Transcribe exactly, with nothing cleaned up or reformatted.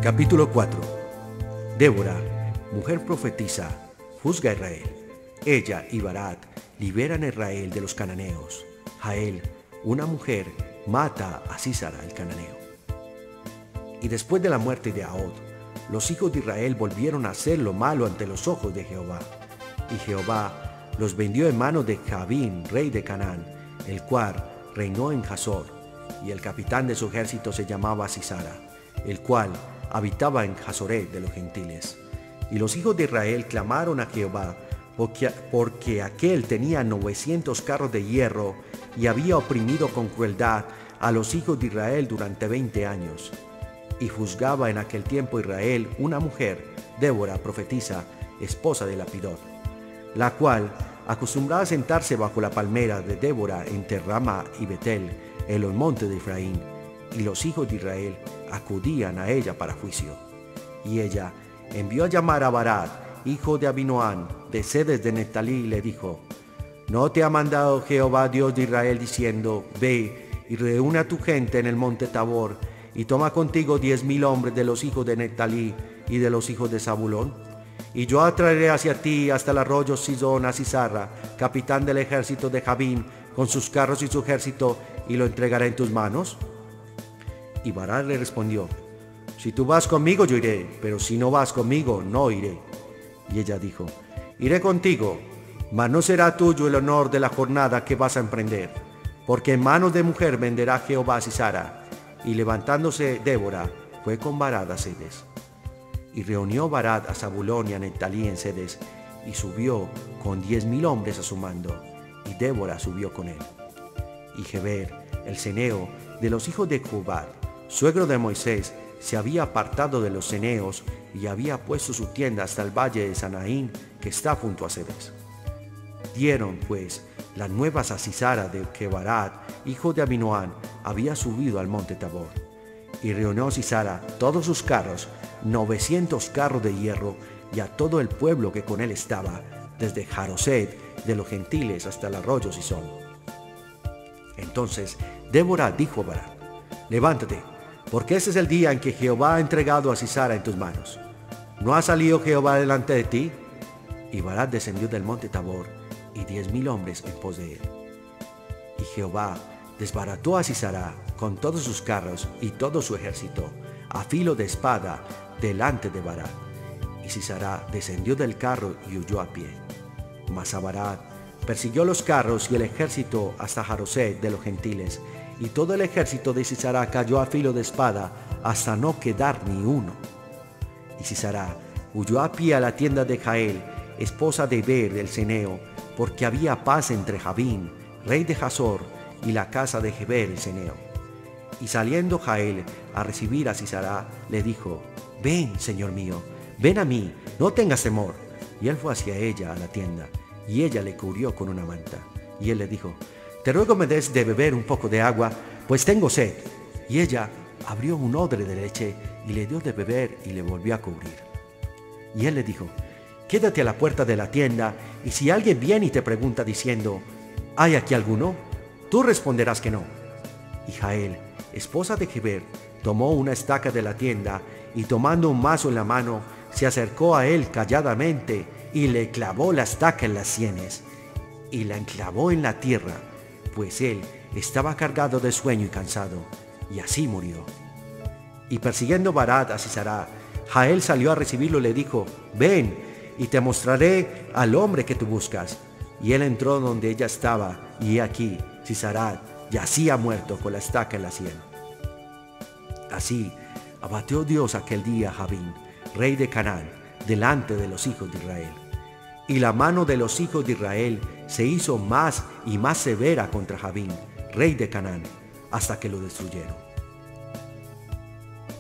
Capítulo cuatro. Débora, mujer profetisa, juzga a Israel. Ella y Barat liberan a Israel de los cananeos. Jael, una mujer, mata a Sísara el cananeo. Y después de la muerte de Ahod, los hijos de Israel volvieron a hacer lo malo ante los ojos de Jehová. Y Jehová los vendió en manos de Jabín, rey de Canaán, el cual reinó en Hazor, y el capitán de su ejército se llamaba Sísara, el cual habitaba en Hazoret de los gentiles. Y los hijos de Israel clamaron a Jehová, porque, porque aquel tenía novecientos carros de hierro, y había oprimido con crueldad a los hijos de Israel durante veinte años. Y juzgaba en aquel tiempo Israel una mujer, Débora, profetisa, esposa de Lapidot, la cual acostumbraba a sentarse bajo la palmera de Débora entre Rama y Betel, en los montes de Efraín, y los hijos de Israel acudían a ella para juicio. Y ella envió a llamar a Barat, hijo de Abinoam, de Sedes de Neftalí, y le dijo: ¿No te ha mandado Jehová Dios de Israel diciendo: ve y reúne a tu gente en el monte Tabor, y toma contigo diez mil hombres de los hijos de Neftalí y de los hijos de Zabulón? Y yo atraeré hacia ti hasta el arroyo Sidón a Sísara, capitán del ejército de Jabín, con sus carros y su ejército, y lo entregaré en tus manos. Y Barat le respondió: si tú vas conmigo, yo iré, pero si no vas conmigo, no iré. Y ella dijo: iré contigo, mas no será tuyo el honor de la jornada que vas a emprender, porque en manos de mujer venderá Jehová a Sísara. Y levantándose Débora, fue con Barat a Sedes. Y reunió Barat a Zabulón y a Neftalí en Sedes, y subió con diez mil hombres a su mando, y Débora subió con él. Y Geber, el ceneo, de los hijos de Jubal, suegro de Moisés, se había apartado de los ceneos y había puesto su tienda hasta el valle de Sanaín, que está junto a Sedes. Dieron pues las nuevas a Sísara de que Barat, hijo de Abinoam, había subido al monte Tabor. Y reunió Sísara todos sus carros, novecientos carros de hierro, y a todo el pueblo que con él estaba, desde Haroset de los gentiles hasta el arroyo Sison. Entonces Débora dijo a Barat: levántate, porque este es el día en que Jehová ha entregado a Sísara en tus manos. ¿No ha salido Jehová delante de ti? Y Barat descendió del monte Tabor, y diez mil hombres en pos de él. Y Jehová desbarató a Sísara con todos sus carros y todo su ejército, a filo de espada, delante de Barat. Y Sísara descendió del carro y huyó a pie. Mas a Barat persiguió los carros y el ejército hasta Haroset de los gentiles, y todo el ejército de Sísara cayó a filo de espada, hasta no quedar ni uno. Y Sísara huyó a pie a la tienda de Jael, esposa de Heber el ceneo, porque había paz entre Jabín, rey de Hazor, y la casa de Heber el ceneo. Y saliendo Jael a recibir a Sísara, le dijo: ven, señor mío, ven a mí, no tengas temor. Y él fue hacia ella a la tienda, y ella le cubrió con una manta. Y él le dijo: te ruego me des de beber un poco de agua, pues tengo sed. Y ella abrió un odre de leche, y le dio de beber, y le volvió a cubrir. Y él le dijo: quédate a la puerta de la tienda, y si alguien viene y te pregunta diciendo: ¿hay aquí alguno?, tú responderás que no. Y Jael, esposa de Heber, tomó una estaca de la tienda, y tomando un mazo en la mano, se acercó a él calladamente, y le clavó la estaca en las sienes, y la enclavó en la tierra, pues él estaba cargado de sueño y cansado, y así murió. Y persiguiendo Barat a Sísara, Jael salió a recibirlo y le dijo: ven, y te mostraré al hombre que tú buscas. Y él entró donde ella estaba, y he aquí, Sísara yacía muerto con la estaca en la sien. Así abatió Dios aquel día a Jabín, rey de Canaán, delante de los hijos de Israel. Y la mano de los hijos de Israel se hizo más y más severa contra Jabín, rey de Canaán, hasta que lo destruyeron.